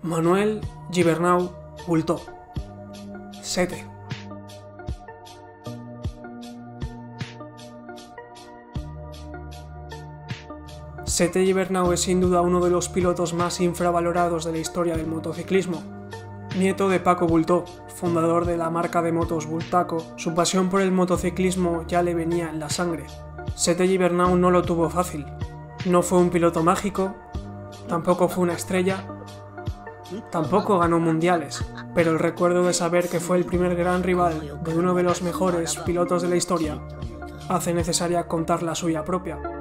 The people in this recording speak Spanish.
Manuel Gibernau Bultó. 7. Sete Gibernau es sin duda uno de los pilotos más infravalorados de la historia del motociclismo. Nieto de Paco Bultó, fundador de la marca de motos Bultaco, su pasión por el motociclismo ya le venía en la sangre. Sete Gibernau no lo tuvo fácil. No fue un piloto mágico, tampoco fue una estrella, tampoco ganó mundiales, pero el recuerdo de saber que fue el primer gran rival de uno de los mejores pilotos de la historia hace necesaria contar la suya propia.